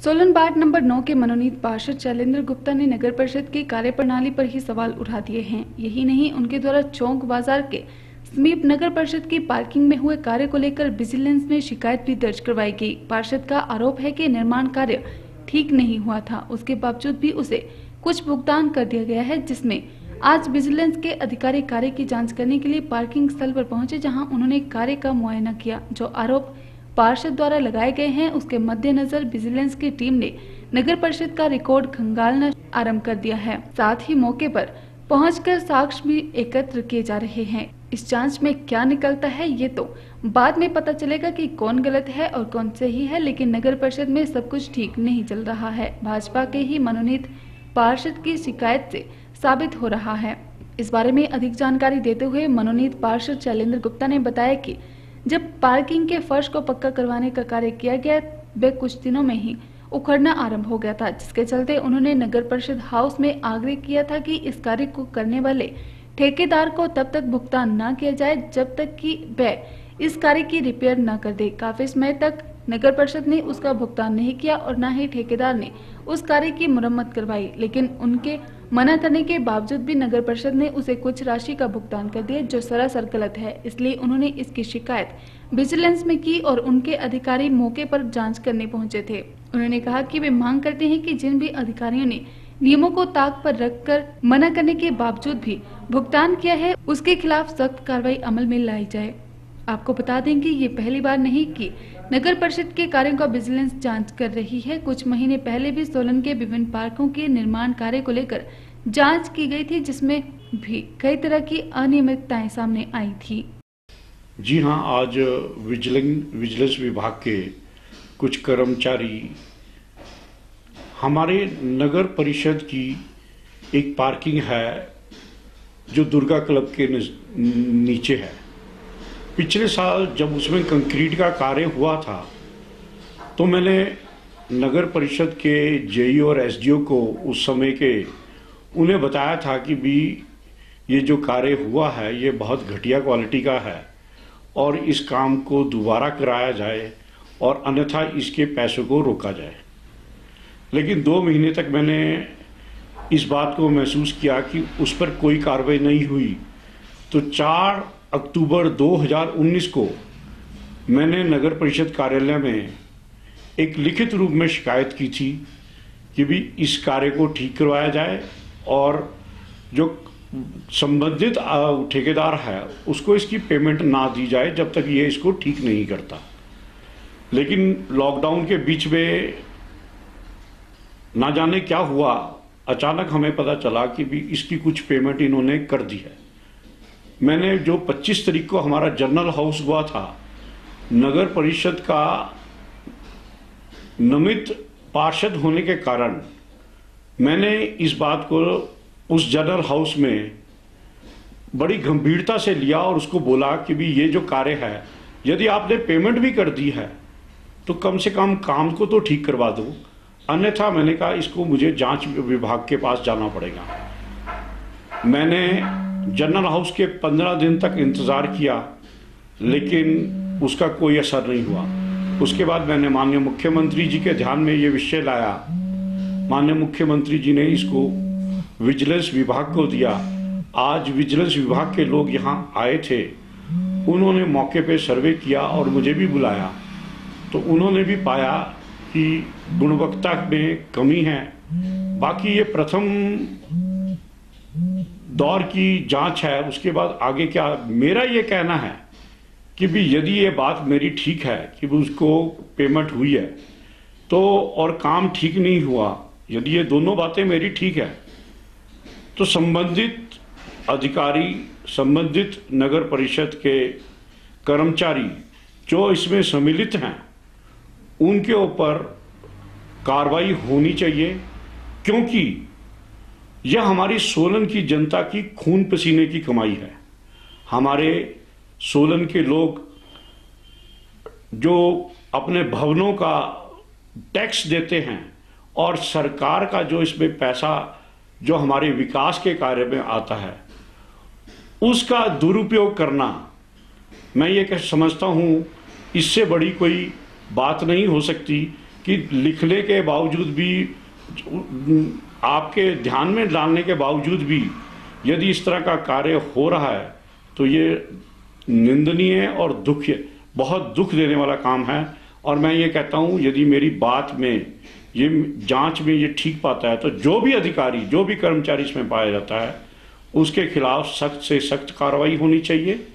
Solan ward number 9 के मनोनीत पार्षद शैलेंद्र गुप्ता ने नगर परिषद की कार्यप्रणाली पर ही सवाल उठा दिए हैं। यही नहीं, उनके द्वारा चौक बाजार के समीप नगर परिषद की पार्किंग में हुए कार्य को लेकर विजिलेंस में शिकायत भी दर्ज करवाई गई। पार्षद का आरोप है कि निर्माण कार्य ठीक नहीं हुआ था, उसके बावजूद भी उसे कुछ भुगतान कर दिया गया है, जिसमें आज विजिलेंस के अधिकारी कार्य की जाँच करने के लिए पार्किंग स्थल पर पहुंचे, जहाँ उन्होंने कार्य का मुआयना किया। जो आरोप पार्षद द्वारा लगाए गए हैं, उसके मद्देनजर विजिलेंस की टीम ने नगर परिषद का रिकॉर्ड खंगालना आरंभ कर दिया है। साथ ही मौके पर पहुंचकर साक्ष्य भी एकत्र किए जा रहे हैं। इस जांच में क्या निकलता है, ये तो बाद में पता चलेगा कि कौन गलत है और कौन सही है, लेकिन नगर परिषद में सब कुछ ठीक नहीं चल रहा है। भाजपा के ही मनोनीत पार्षद की शिकायत से साबित हो रहा है। इस बारे में अधिक जानकारी देते हुए मनोनीत पार्षद शैलेंद्र गुप्ता ने बताया कि जब पार्किंग के फर्श को पक्का करवाने का कार्य किया गया, वे कुछ दिनों में ही उखड़ना आरंभ हो गया था, जिसके चलते उन्होंने नगर परिषद हाउस में आग्रह किया था कि इस कार्य को करने वाले ठेकेदार को तब तक भुगतान न किया जाए जब तक कि वह इस कार्य की रिपेयर न कर दे। काफी समय तक नगर परिषद ने उसका भुगतान नहीं किया और न ही ठेकेदार ने उस कार्य की मुरम्मत करवाई, लेकिन उनके मना करने के बावजूद भी नगर परिषद ने उसे कुछ राशि का भुगतान कर दिया, जो सरासर गलत है। इसलिए उन्होंने इसकी शिकायत विजिलेंस में की और उनके अधिकारी मौके पर जांच करने पहुंचे थे। उन्होंने कहा कि वे मांग करते हैं कि जिन भी अधिकारियों ने नियमों को ताक पर रखकर मना करने के बावजूद भी भुगतान किया है, उसके खिलाफ सख्त कार्रवाई अमल में लाई जाए। आपको बता दें कि ये पहली बार नहीं कि नगर परिषद के कार्यों का विजिलेंस जांच कर रही है। कुछ महीने पहले भी सोलन के विभिन्न पार्कों के निर्माण कार्य को लेकर जांच की गई थी, जिसमें भी कई तरह की अनियमितताएं सामने आई थी। जी हाँ, आज विजिलेंस विभाग के कुछ कर्मचारी हमारे नगर परिषद की एक पार्किंग है जो दुर्गा क्लब के नीचे है। पिछले साल जब उसमें कंक्रीट का कार्य हुआ था तो मैंने नगर परिषद के जेई और एसडीओ को उस समय के उन्हें बताया था कि भी ये जो कार्य हुआ है ये बहुत घटिया क्वालिटी का है और इस काम को दोबारा कराया जाए और अन्यथा इसके पैसों को रोका जाए। लेकिन 2 महीने तक मैंने इस बात को महसूस किया कि उस पर कोई कार्रवाई नहीं हुई। तो 4 अक्टूबर 2019 को मैंने नगर परिषद कार्यालय में एक लिखित रूप में शिकायत की थी कि भी इस कार्य को ठीक करवाया जाए और जो संबंधित ठेकेदार है उसको इसकी पेमेंट ना दी जाए जब तक ये इसको ठीक नहीं करता। लेकिन लॉकडाउन के बीच में ना जाने क्या हुआ, अचानक हमें पता चला कि भी इसकी कुछ पेमेंट इन्होंने कर दी है। मैंने जो 25 तारीख को हमारा जनरल हाउस हुआ था, नगर परिषद का निमित्त पार्षद होने के कारण मैंने इस बात को उस जनरल हाउस में बड़ी गंभीरता से लिया और उसको बोला कि भी ये जो कार्य है, यदि आपने पेमेंट भी कर दी है तो कम से कम काम को तो ठीक करवा दो, अन्यथा मैंने कहा इसको मुझे जांच विभाग के पास जाना पड़ेगा। मैंने जनरल हाउस के 15 दिन तक इंतज़ार किया, लेकिन उसका कोई असर नहीं हुआ। उसके बाद मैंने माननीय मुख्यमंत्री जी के ध्यान में ये विषय लाया। माननीय मुख्यमंत्री जी ने इसको विजिलेंस विभाग को दिया। आज विजिलेंस विभाग के लोग यहाँ आए थे, उन्होंने मौके पे सर्वे किया और मुझे भी बुलाया, तो उन्होंने भी पाया कि गुणवत्ता में कमी है। बाकी ये प्रथम दौर की जांच है, उसके बाद आगे क्या। मेरा ये कहना है कि भी यदि ये बात मेरी ठीक है कि उसको पेमेंट हुई है तो और काम ठीक नहीं हुआ, यदि ये दोनों बातें मेरी ठीक है तो संबंधित अधिकारी, संबंधित नगर परिषद के कर्मचारी जो इसमें सम्मिलित हैं उनके ऊपर कार्रवाई होनी चाहिए, क्योंकि यह हमारी सोलन की जनता की खून पसीने की कमाई है। हमारे सोलन के लोग जो अपने भवनों का टैक्स देते हैं और सरकार का जो इसमें पैसा जो हमारे विकास के कार्य में आता है उसका दुरुपयोग करना, मैं ये समझता हूँ इससे बड़ी कोई बात नहीं हो सकती कि लिखने के बावजूद भी, आपके ध्यान में डालने के बावजूद भी यदि इस तरह का कार्य हो रहा है तो ये निंदनीय और बहुत दुख देने वाला काम है। और मैं ये कहता हूं, यदि मेरी बात में, ये जांच में ये ठीक पाता है तो जो भी अधिकारी, जो भी कर्मचारी इसमें पाया जाता है उसके खिलाफ सख्त से सख्त कार्रवाई होनी चाहिए।